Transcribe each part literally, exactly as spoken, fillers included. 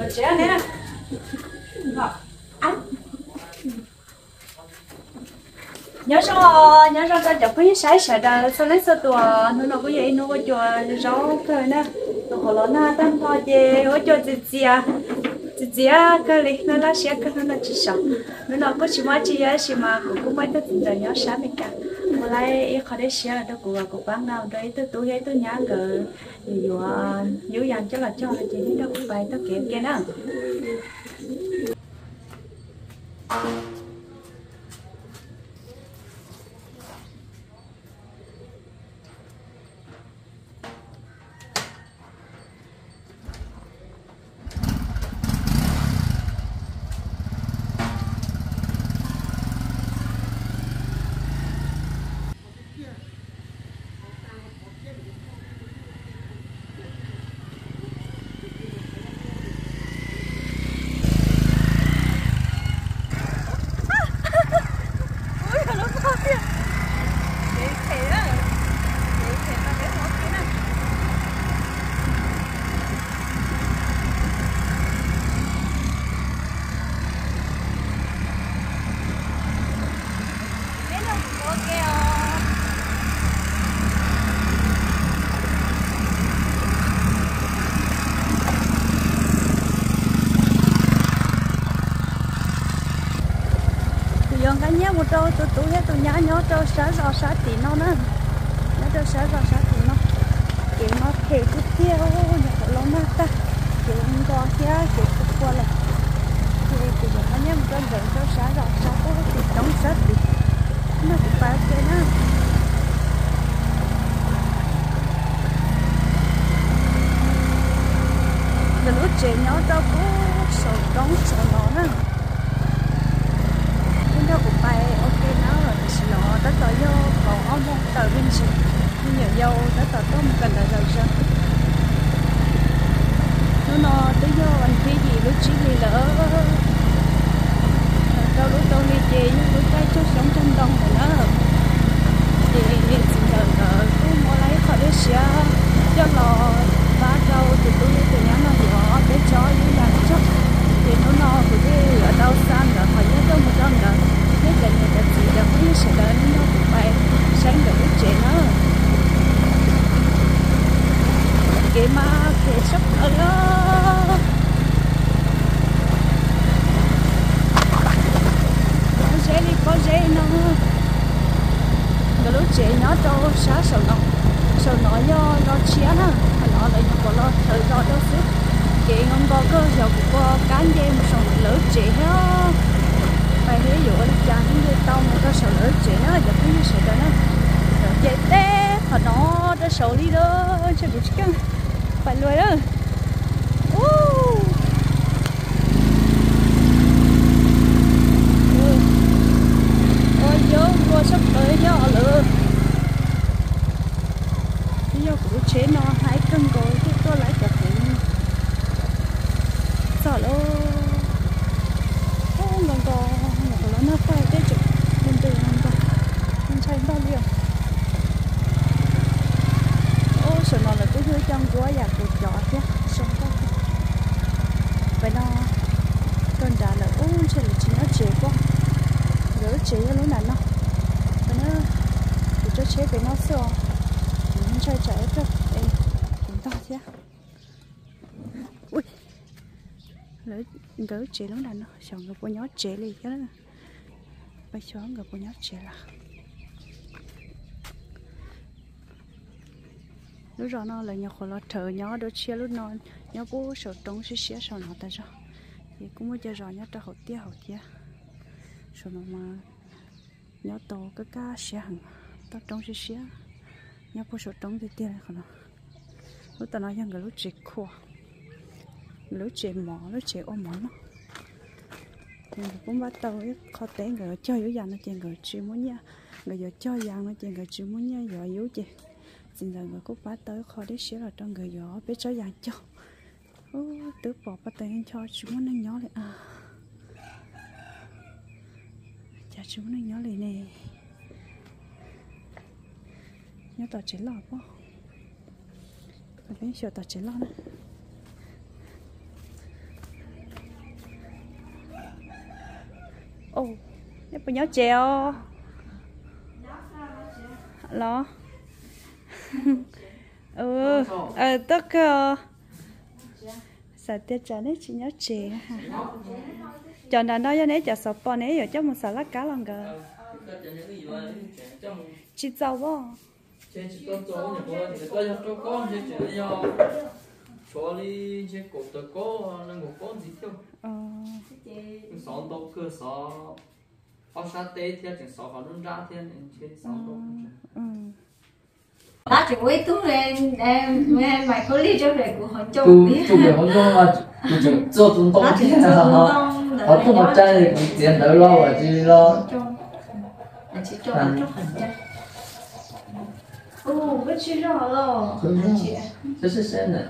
rồi chế này nè ngọt ăn nhớ sao nhớ sao ta chụp cái sái sài ra sao lấy sao tua nó nó có vậy nó có cho rau thôi nè nó có lon na tam hoa gì có cho chị chị à chị chị à cái này nó lá xé cái nó là chỉ sợ nó nó có chỉ mà chỉ á chỉ mà cũng cũng mấy cái tình trạng nhớ sáng mình cả mà lại khó để xé đó của của bán nào đấy tôi tôi thấy tôi nhớ cái dù dù dàn cho là cho là chị đi đâu cũng vậy tôi kiếm kia nữa một trâu tụi tụi hết tụi nhá nhớ trâu sáu rau sáu tỷ nó nữa nhớ trâu sáu rau sáu tỷ nó kiểu nó thể chút tiêu nhà của nó nó ta kiểu nó có kia kiểu chút qua lại thì thì nó nhớ một trâu gần trâu sáu rau sáu có thì đóng sáu tỷ nó cũng phải cái nữa rồi lúc trẻ nhớ trâu có sầu đóng sầu nó nữa nó cũng phải ok nó rồi thì nó tới tới vô còn ông không tới bên chị nhưng nhiều dâu tới tới có một cần là rồi sao nó nó tới vô anh khi gì lúc chỉ đi lỡ đâu lúc đâu đi chơi nhưng lúc cái chút sống trong đông của nó thì hiện giờ là cứ mua lấy khỏi để xia cho nó ba rau từ tôi từ nhà nó nhỏ để cho những nhà chắc thì nó no của cái ở đâu xa nữa họ nhớ đâu một trăm nữa cái gần này là chỉ là cũng sẽ đến nó cũng phải sáng được cái chuyện đó cái mà cái sắp ở đó nó sẽ đi có dễ nó cái lúc trẻ nó cho sáng sầu nó sầu nó do nó chia nó nó lại nó có thời do đâu xíu chị không có cơ giờ cũng có cán dây một số lỡ chị nó phải ví dụ là chán như tao một cái số lỡ chị nó giờ cái gì đó nó chị té và nó đã số đi đó chứ cũng chứ phải lùi đó ôi vô vô sắp tới do lửa do của chế nó hai cân rồi thì tôi lại cả sợ lo không còn có nó nó phải cái chuyện mình từ mình còn mình chạy bao nhiêu ô sợ nó là cái hơi trong quá già của chó chứ xong đó vậy nó con trả lời ô chơi là chỉ nó chế quá rồi chế cho lúc nào nó vậy nó thì cho chế với nó sợ mình chơi chạy cho đây chúng ta chứ ui lỡ lỡ chế lắm là nó xong người cô nhót chế liền cái đó phải xóa người cô nhót chế là lúc rồi nó là nhà khổ lo thở nhó đôi chia lúc non nhó bố sầu trống xí xía sầu nó ta rồi thì cũng mới chơi rồi nhó cho hậu tia hậu tia sầu nó mà nhó to cái cá xía hằng tao trống xí xía nhó bố sầu trống thì tia này còn nó lúc ta nói rằng cái lúc chế khô lúc chế mỏ lúc chế ôm mỏ nó thì cũng bắt đầu khó té người cho yếu dàn nó tiền người chỉ muốn nha người giờ cho dàn nó tiền người chỉ muốn nha giờ yếu chị xin giờ người cũng bắt tới khó để xíu là trong người gió biết cho dàn cho tứ bỏ bắt tay cho chỉ muốn anh nhỏ lại à chả chỉ muốn anh nhỏ lại nè nhớ tao chế lọ quá phải biết sợ tao chế lọ nữa bây nhớ treo lo ừ ờ tất cả sao tiết cho nên chỉ nhớ chè ha cho nên nói cho nên cho sập bò này rồi cho một xà lát cá lòng gà chỉ dầu bò chỉ chỉ có chỗ nhà bò thì có cho con chỉ chỉ cho cho đi chỉ cột tờ có năng cột con gì thôi sáu đầu cơ sáu họ sát tê thì chỉ sáu họ luôn ra thì chỉ sáu đầu đó chỉ với tú lên em em mày có lý cho về của họ chung biết chung về họ chung mà chỉ cho chúng tôi chứ họ họ chung một trái thì cũng tiền đỡ lo và chỉ lo chỉ cho một chút hình chắc ô cái chi rõ rồi 这是真的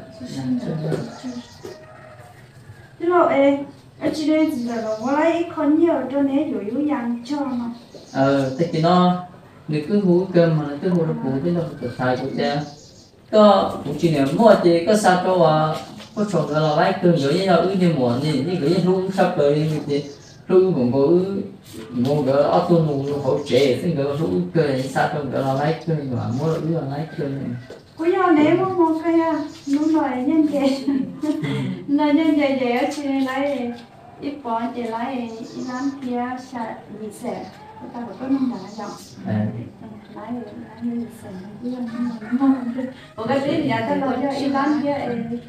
chứ rồi em em chỉ đây chỉ là có lấy con nhiều cho nên rồi yếu dàng cho mà ờ thế thì nó nếu cứ hú cơm mà nó cứ hú nó hú cái nó tự thay của cha có cũng chỉ là mua thì có sao cho à có chọn cái là lấy cơm rồi nhau ư như muộn thì như cái lúc sắp tới như thế lúc cũng có mua cái auto mua hỗ trợ thì cái lúc cái sao cho cái là lấy cơm mà mua ư là lấy cơm cuối giờ nếu mà mua cái à nó nói nhân chế nói nhân chế chế ở trên lấy ít bỏ chế lấy ít lắm kia sẽ bị sẹt người ta có nông đá dòng lấy lấy như sẹt như một cái gì thì ta nói cho ít lắm kia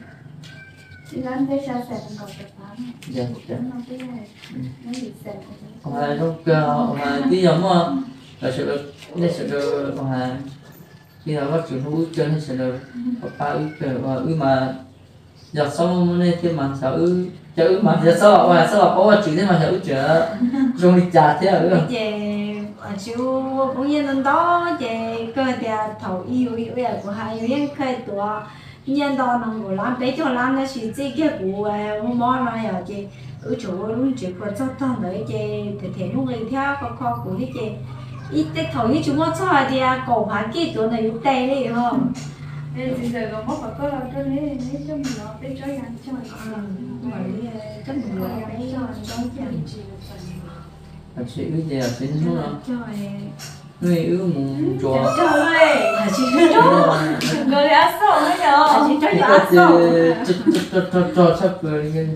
ít lắm kia sẽ sẹt còn được lắm dạ dạ nó cái này nó bị sẹt mà lúc mà tí giống mà là sự nên sự mà khi nào bắt chuyện hú chân thì sẽ là ba ư và ư mà giờ sau này thì mà sao ư giờ ư mà giờ sau là sau là có chuyện thế mà giờ ư chở dùng đi trả thế ư về chú cũng như lần đó về cơ thì thầu yêu yêu là của hai yêu những cái tuổi nhân đó nó của làm bé cho làm nó chỉ chỉ cái của ông mò nó là chị ở chỗ luôn chỉ có cho tao đấy chị thì thì lúc ấy theo có kho của cái chị ít cái thầu như chúng nó cho thì cổ phá kia chỗ này cũng tệ đấy không bây giờ có mất có là cái này này cho mình nó bên cho ăn cho mà cái mình nó cái cho cho cái gì là chị ư gì là chị nó cho người ư muốn cho trời là chị cho người đã sợ đấy nhở chị cho cái giá gì số cho cho cho cho sắp rồi cái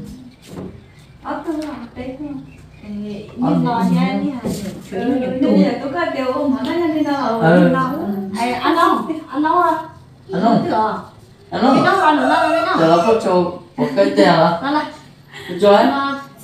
ở tôi làm đấy không nhưng nó nha đi hà chuyện nhiều tuổi giờ tôi có điều không mà nó đi đâu ai ăn không ăn đâu à anh không anh không cái đó ăn được đâu cái đó giờ nó có cho một cái tiền hả nó là cho anh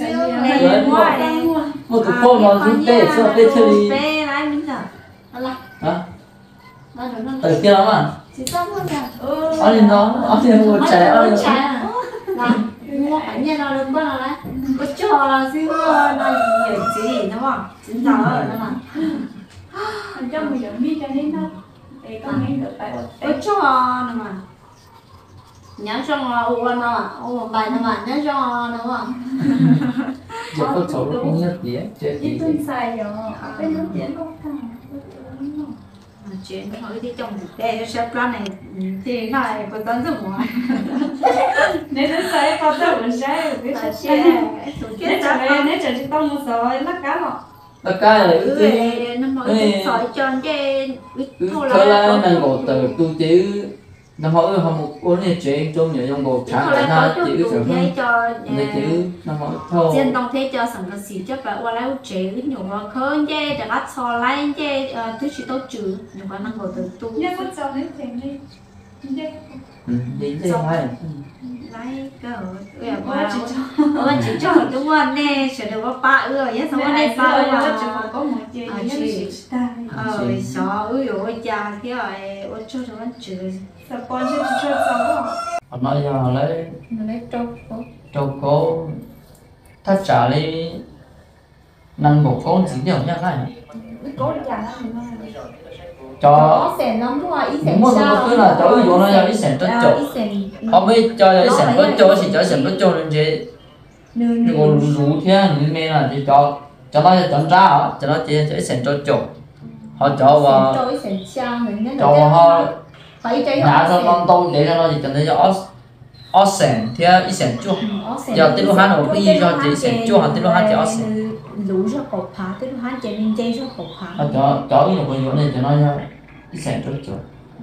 một cái phone nó dùng tê cho tê chơi đi tê lại mình giờ nó là hả nó được nó từ kia lắm à chỉ xong thôi nè anh đi nó anh đi một trái anh đi là mua phải nhà nào được bao nào đấy có cho là siêu là nhiều gì đúng không chính xác rồi nó là cho mình được đi cho nên nó để con nghe được bài có cho nó mà nhớ cho nó uống nó mà uống bài nó mà nhớ cho nó mà giờ có cháu nó cũng nhất tí chơi tí ít tôi xài rồi bên nó diễn không thằng chuyện hỏi đi trong thực tế sẽ plan này thì nó lại có tấn dụng ngoài nếu nó xài có tao nó xài biết sao xài nếu chẳng này nếu chẳng chỉ tao một sợi lắc cá mà tất cả là ư ừ nó mới sỏi tròn cái thôi là này bộ từ tu chứ năm hỏi họ một cuốn này chuyện trong nhiều trong bộ sáng lại ha chỉ ư chẳng hơn này chứ năm hỏi thôi trên tông thế cho sản phẩm xí cho bạn qua lấy chế ư nhiều vào khơi chứ để bắt so lấy chứ thứ chỉ tốt trừ nhiều khả năng bộ từ tu nhưng có sao đến tiền đi ừ đi chơi hay lấy cơ ơi qua chỉ cho ơi chỉ cho đúng không nè sẽ được có ba ư nhé xong rồi này ba ư mà chỉ có một chuyện như ta ờ sợ ư ơi cha cái rồi ôi cho cho anh chữ sao con chưa cho sao họ nói giờ họ lấy lấy trâu trâu cố ta trả đi năm bộ con gì nhiều nha cái cố trả cho sèn lắm thôi ít sèn đúng rồi nó cứ là cháu vô nó là ít sèn tất chỗ họ mới cho ít sèn tất chỗ thì cho sèn tất chỗ nên chỉ còn rú thế nên là chỉ cho cho nó chọn ra cho nó chỉ cho ít sèn tất chỗ họ cho vào cho họ nhà cho con tôm để cho nó chỉ cần để cho sen thì ít sen chua giờ tới lúc hắn ở cái gì cho chỉ sen chua hắn tới lúc hắn chỉ ở sen lũ cho cột phá tới lúc hắn chỉ nên chơi cho cột phá à cho cho cái một cái này cho nó ít sen chua chua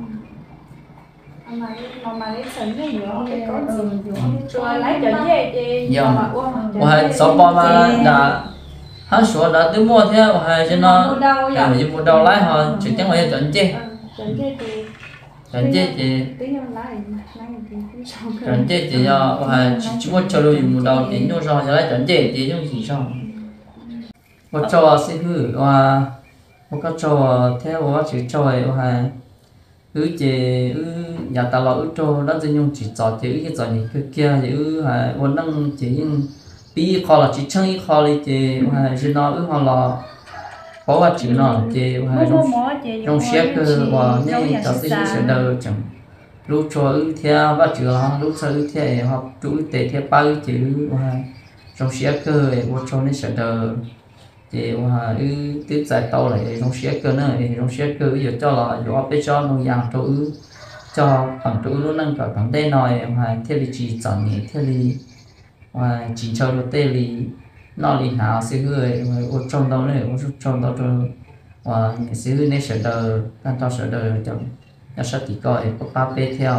mà mà lấy sợi cái nhỏ cái con gì rồi lấy cho dễ thì và hay sau bao mà đã hắn số đã tới mua thế và hay cho nó làm gì mua đâu lấy họ chỉ tiếng gọi chọn chơi chọn chơi thì chọn chơi thì do và chỉ mua cho lui mua đâu thì mua xong rồi lấy chọn chơi thì dùng gì xong một trò sẽ hư và một cái trò theo và chỉ trò và ư chế ư nhà ta lo ư trò đó chỉ dùng chỉ trò thì ư cái trò này cái kia thì ư và vẫn đang chỉ dùng bí khó là chỉ chân ý khó đi thì và chỉ nó ư họ là cóว่าchữ nó thì và trong trong xếp cơ và những cái sự sẽ đời chẳng lúc cho ư theo và chữ họ lúc sau ư theo học chú tệ theo ba ư chữ và trong xếp cơ và cho nên sẽ đời thì và ư tiếp giải tàu lại trong xếp cơ nữa thì trong xếp cơ giờ cho là do bây cho nó dạng cho ư cho bằng chú luôn năng cả bằng đây nói và theo lý chỉ chọn nhỉ theo lý và chỉ cho nó tê lý nó lý nào sẽ người ở trong đó này ở trong đó trong và những sẽ người này sẽ đờ đang cho sẽ đờ trong nó sẽ chỉ coi có ba p theo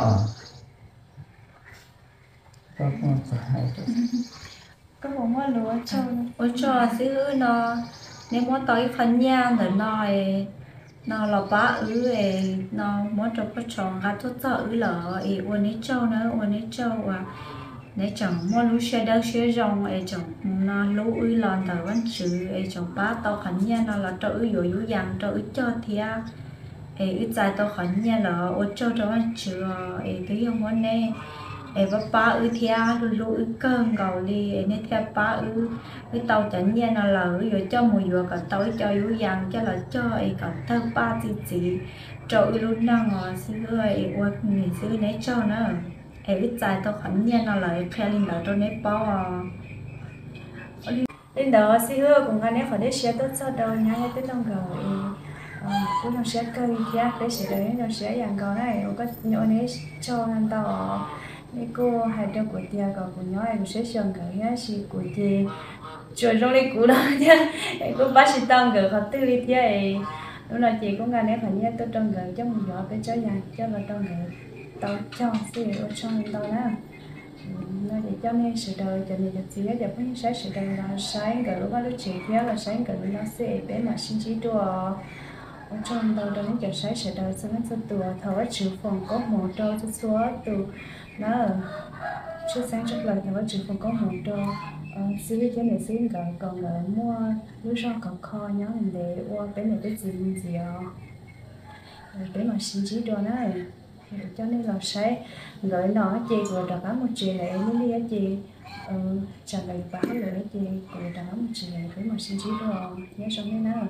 có con phải có một món lúa cho ở cho xứ nó nếu muốn tới phần nhang thì nó nó là ba ứ nó muốn cho có chọn gà thuốc cho ứ lợ ấy uốn ấy trâu nữa uốn ấy trâu và để chẳng mua lúa xe đâu xe rong ấy chẳng nó lúa ứ lòn tờ vẫn chữ ấy chẳng ba tao khẩn nha nó là trâu ứ dồi dồi dàng trâu ứ cho thì ấy ứ dài tao khẩn nha là ở trâu trâu vẫn chữ ấy thứ không muốn nè ấy và ba ứ thia lúa ứ cơm gạo đi ấy nên theo ba ứ ứ tao chẳng nha nó là ứ rồi cho mùi vừa cả tao cho dồi dàng cho là cho ấy cả thơ ba gì gì trâu ứ luôn năng ngồi xí ấy uất người xí nấy cho nữa em biết dài tao khẩn nhiên nó lại khe linh đỡ trong nếp bao linh đỡ xí hưa cũng cái nếp phải để xe tốt sao đâu nhá tới trong rồi cũng trong xe cây kia để xe đấy trong xe dạng cầu này có nhỏ nếp cho anh tao cái cô hai đứa của tia còn của nhỏ em sẽ chọn cái nhá xí của tia chơi trong đây cũ đó nhá cô bác sĩ tao gửi họ tư lý tia lúc nào chị cũng cái nếp phải nhớ tôi trong gửi cho một nhỏ cái chó nhà cho vào trong gửi tao cho xí ở trong tao đó nó để cho nên sự đời cho nên chỉ là để phải sáng sự đời là sáng cái lúc đó lúc chị kia là sáng cái nó sẽ bé mà sinh trí đùa ở trong tao đó nó cho sáng sự đời cho nó cho tùa thở chịu phòng có một trâu cho số từ nó trước sáng trước lời thở chịu phòng có một trâu xí cái này xí cái còn là mua lúc sau còn kho nhớ mình để qua bé này cái gì gì bé mà sinh trí đùa này cho nên là sẽ gửi nó chị vừa đặt một chị này nó đi chị trả lời báo rồi chị vừa đặt một chị này với một xin chỉ rồi nhớ xong thế nào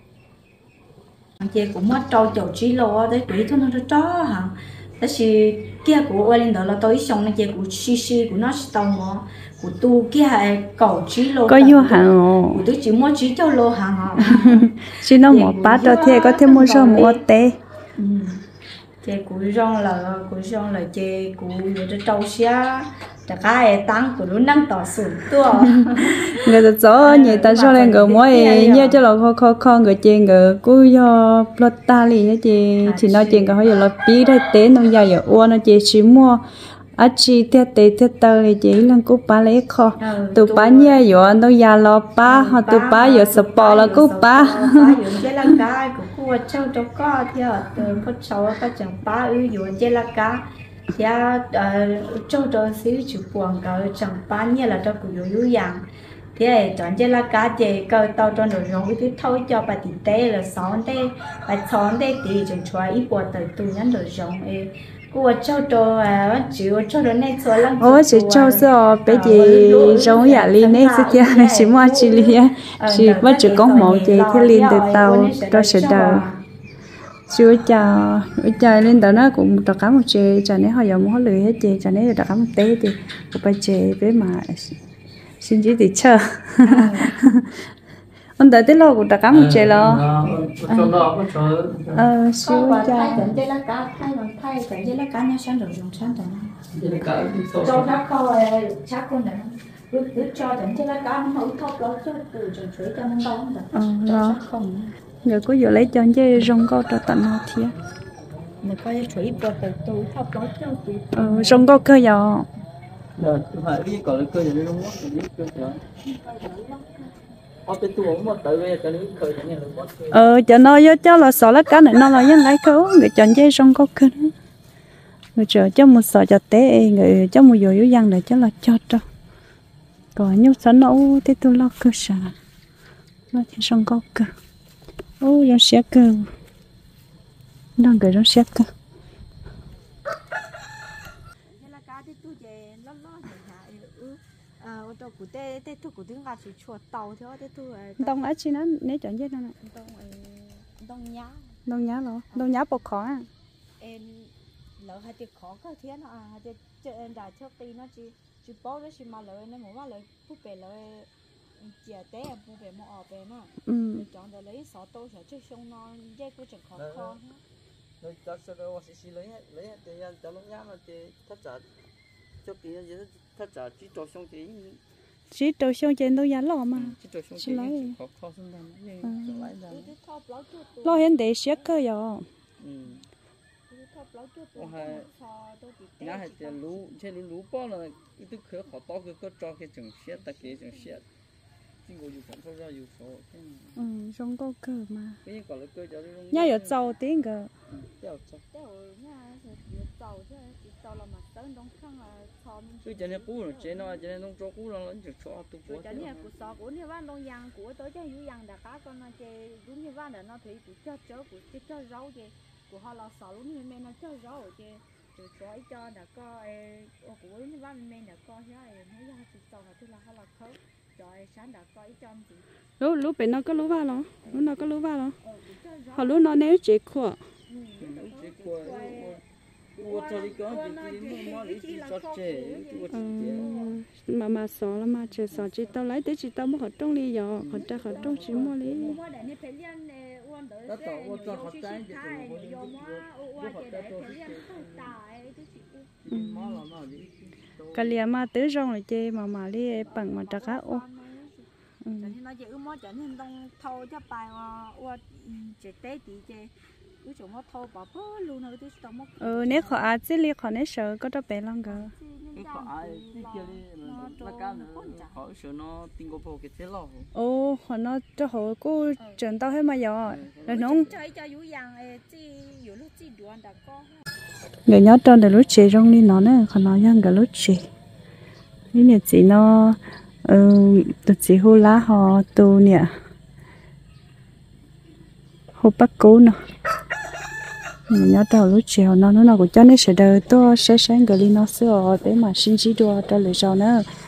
chị cũng mất trâu chậu chỉ lo đấy quỷ thôi nó cho hả đó là kia của anh đó là tôi xong này chị của xí xí của nó tàu mà của tu kia hay cầu chỉ lo có vô hàng của tôi chỉ mua chỉ cho lo hàng chỉ nó một bát cho thế có thêm mua số mua té chị cúi rong là cúi rong là chị cúi để trâu xía chả cái tăng của nó năng tỏ sủng tua người ta cho nhiều ta cho lên người mỗi nhớ cho là kho kho kho người chị người cúi do lót ta liền nhá chị chỉ nói chuyện cái họ giờ là bí đây té nó dài giờ uo nó chị chỉ mua à chị theo té theo tờ thì chị lần cú ba lấy kho từ ba nhớ giờ nó già lo ba họ từ ba giờ sập bò là cú ba cái là cái của châu châu có thì ở từ phút sau có chẳng ba ư dụ chơi là cá ya châu châu xíu chịu buồn cả chẳng ba như là cho cụ dụ dụ dạng thì ấy chọn chơi là cá chơi câu tàu trong đồ rong thì thôi cho bà tỉ tê là xón tê bà xón tê thì chẳng cho ít buồn tới tu nhắn đồ rong ấy của châu châu à chịu châu đồ này xóa lăng ôi chị châu sao bé chị giống giả li này sẽ kia chỉ mua chỉ li á chỉ bắt chỉ có một chị thì liên từ tàu cho sự đời chưa chào chào lên đó nó cũng đặt cá một chị chả này họ giờ muốn lười hết chị chả này đặt cá một té thì một bài chị bé mà xin chỉ thì chờ anh đợi tới lâu cũng đã cắm một chế lo cho nó có chỗ ờ siêu Không, cha thay tận đây là cá, thay rồi thay tận đây là cá nhau sáng rồi dùng sáng tận. cái cái Cho nó khâu chắc con này, cứ cứ cho tận đây là cá nó không thóc đó chứ từ từ chuối cho nó đóng rồi. ờ Cho lo chắc không. giờ có giờ lấy cho chơi rong câu cho tận họ thiệt Người coi chuối bột từ từ thóc đó cho từ. ờ rong câu cơ giờ rồi phải cái còn cái cơ gì nó mất cái cơ rồi ở bên tôi mà tự về cái cái cơ này nó mất ờ cho nó với cho là sợ lá cá này nó là những lấy khấu người chọn chơi rong câu cơ người chờ cho một sợ cho té người cho một giờ yếu dân để cho là cho cho còn nhúc sẵn nấu thế tôi lo cơ sở nó thì rong câu cơ ô nó sẽ cơ đang cái nó sẽ cơ của tê tê thu của tiếng gà chỉ chuột tàu thôi tê thu đông ở trên nó nếu chọn chết nó đông đông nhá đông nhá rồi đông nhá bột khó à em lỡ hai tiệc khó có thiên à hai tiệc chơi đại trước tí nó chỉ chỉ bao đó chỉ mà lỡ nên muốn mà lỡ phút về lỡ chia té em phút về mua ở về nó ừ chọn để lấy sáu tô sẽ chơi xong nó dây cũng chẳng khó khó rồi cho số đó sẽ xí lấy lấy thì cho nó nhá mà thì thắt chặt cho kỹ gì thắt chặt chỉ cho xong thì chỉ trâu xong trên đâu giá lò mà chỉ cho xong chỉ lấy khó khó xong đó lấy ra lo hiện để xếp cơ giờ nhá hay là lú trên lú lú bao là ít thứ khởi khó to cái có cho cái chừng xếp ta cái chừng xếp chính ngồi dùng phận thôi ra dùng số ừ rong câu cơ mà cái còn là cơ cho nó nhá giờ giàu tiếng cơ đeo cho đeo nhá giàu chứ giàu là mà tới đông khang là thom cứ cho nên cũ rồi chế nó cho nên đông cho cũ nó vẫn chỉ cho tu bổ cho nên của sọ của như van đông giang của tới cho như giang đã cá con nó chơi đúng như van là nó thấy của cho chớ của cho cho rau chơi của họ là sọ luôn như men nó cho rau chơi rồi cho cho đã có của như van men đã có thế này nó ra thì sọ là tức là họ là khâu rồi sáng đã có cho gì lú lú bên nó có lú va nó lú nó có lú va nó họ lú nó nếu chỉ khua chỉ qua qua cho đi có thì đi mua đi chỉ cho chế mà mà sọ là mà chơi sọ chỉ tao lấy tới chỉ tao mua họ trong ly giờ họ ta họ trong chỉ mua ly đó tao qua cho họ trái thì cái liềm mà tứ rong là chơi mà mà ly bằng mà trả cá ô cho nên nó chỉ mua cho nên đông thâu cho bài mà qua chế tế tí chế cứ chỗ nó thâu bỏ bớt luôn rồi tôi tao mất ừ nếu họ ăn chỉ ly họ nếu sợ có đó bé lăng cơ có ai cái kia đi là cá nữa họ sợ nó tinh có bao cái thế lo ô họ nó cho họ cô chuyển tao hết mà giờ rồi nó chơi cho vũ giang chỉ vũ lúc chỉ đuổi đã có người nhớ trong để lúc chơi rong đi nó nữa họ nói rằng cái lúc chơi cái này chỉ nó ừ tụi chị hô lá họ tu nè hô bắt cố nè mình nhớ đầu lúc chiều nó nó nào cũng cho nên sẽ đời tôi sẽ sáng cái ly nó sữa để mà xin chỉ đua cho lời sau nữa